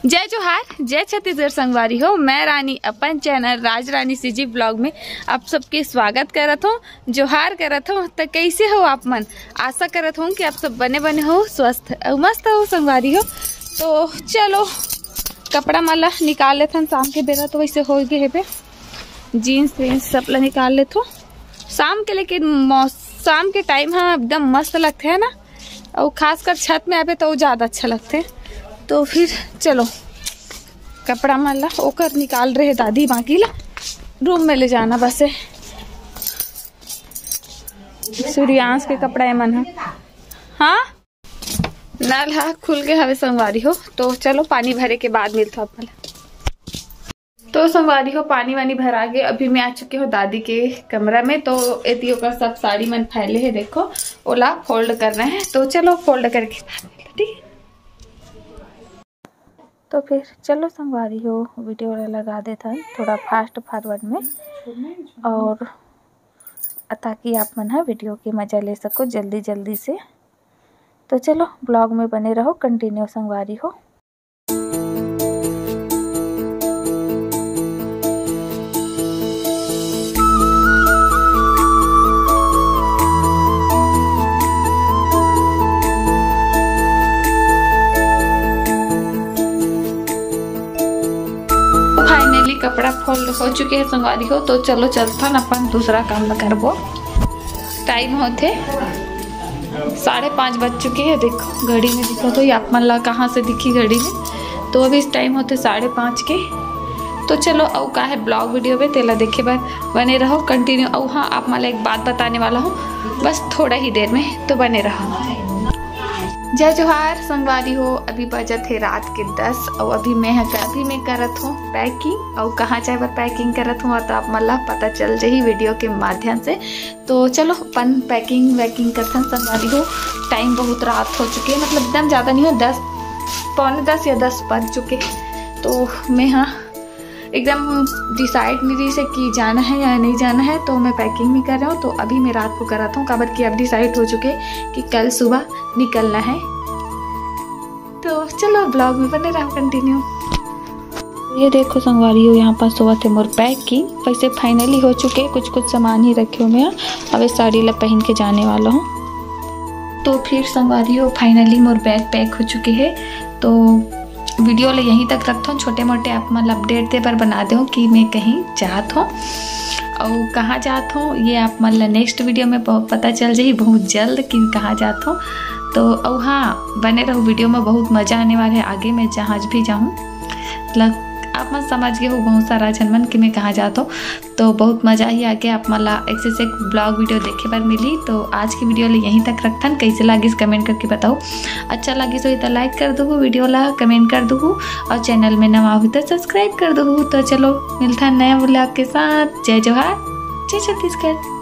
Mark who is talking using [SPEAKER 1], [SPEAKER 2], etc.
[SPEAKER 1] जय जोहार, जय छत्तीसगढ़ संगवारी हो। मैं रानी अपन channel Raj Rani CG blog में आप सबके स्वागत करत हूँ, जोहार करत हूँ। तो कैसे हो आप मन? आशा करत हूँ कि आप सब बने बने हो, स्वस्थ और मस्त हो संगवारी हो। तो चलो कपड़ा माला निकाल लेते हैं। शाम के बेरा तो वैसे हो गए है, जीन्स वीन्स सब ला निकाल लेते हो शाम के। लेकिन शाम के टाइम हाँ एकदम मस्त लगते है ना, और खासकर छत में आवे तो ज़्यादा अच्छा लगते हैं। तो फिर चलो कपड़ा माला ओकर निकाल रहे दादी, बाकी ला रूम में ले जाना बस है। सूर्यांश के कपड़ा मन है हाँ, नल हा खुल के हवे संगवारी हो। तो चलो पानी भरे के बाद मिलता हूँ अपना। तो संगवारी हो पानी वानी भरा के अभी मैं आ चुके हो दादी के कमरा में। तो एतियो का सब साड़ी मन फैले है, देखो ओला फोल्ड कर रहे हैं। तो चलो फोल्ड करके बाद मिलता, ठीक है। तो फिर चलो संगवारी हो वीडियो लगा देता है थोड़ा फास्ट फॉरवर्ड में, और ताकि आप मन वीडियो की मज़ा ले सको जल्दी जल्दी से। तो चलो ब्लॉग में बने रहो, कंटिन्यू संगवारी हो। कपड़ा फोल्ड हो चुके हैं संगवारी हो। तो चलो चलता न अपन दूसरा काम ला करबो। टाइम होते 5:30 बज चुके हैं, देखो घड़ी में दिखा तो आप मन ला कहाँ से दिखी घड़ी में। तो अभी इस टाइम होते 5:30 के। तो चलो और का है ब्लॉग वीडियो में तेला देखे बार बने रहो कंटिन्यू। और हाँ आप मला एक बात बताने वाला हूँ, बस थोड़ा ही देर में, तो बने रहो। जय जोहार संगवारी हो। अभी बजत है रात के 10 और अभी मैं करत हूँ पैकिंग। और कहाँ जाए पर पैकिंग करत हूँ तो आप मला पता चल जाही वीडियो के माध्यम से। तो चलो अपन पैकिंग वैकिंग करते हैं संगवारी हो। टाइम बहुत रात हो चुकी है, मतलब एकदम ज़्यादा नहीं हो, 10 पौने 10 या 10 बज चुके। तो मैं हाँ एकदम डिसाइड नहीं रही से कि जाना है या नहीं जाना है। तो मैं पैकिंग भी कर रहा हूँ। तो अभी मैं रात को कराता हूँ काबर कि अब डिसाइड हो चुके कि कल सुबह निकलना है। तो चलो ब्लॉग में बने रहो कंटिन्यू। ये देखो संगवारी हो, यहाँ पास हुआ थे मोर पैकिंग। वैसे फाइनली हो चुके, कुछ कुछ सामान ही रखे हुए हैं। अब साड़ी ला पहन के जाने वाला हूँ। तो फिर संगवारी हो फाइनली मोर बैग पैक हो चुके हैं। तो वीडियो ले यहीं तक रखता हूँ, छोटे मोटे आप मतलब अपडेट दे पर बना दो कि मैं कहीं जात हूँ और कहाँ जात हूँ। ये आप मतलब नेक्स्ट वीडियो में पता चल जाए बहुत जल्द कि कहाँ जात हूँ। तो और हाँ बने रहो वीडियो में, बहुत मज़ा आने वाला है। आगे मैं जहाँ भी जाऊँ मतलब आप मन समझ गए हो बहुत सारा जनमन कि मैं कहाँ जाता हूँ। तो बहुत मज़ा ही आगे आप मतलब एक से एक ब्लॉग वीडियो देखे बार मिली। तो आज की वीडियो ले यहीं तक रखता। कैसे लगी कमेंट करके बताओ। अच्छा लगी तो लाइक कर दो, वीडियो ला कमेंट कर दो, और चैनल में नवा हो तो सब्सक्राइब कर दो। तो चलो मिलता है नया ब्लॉग के साथ। जय जोहार, जय छत्तीसगढ़।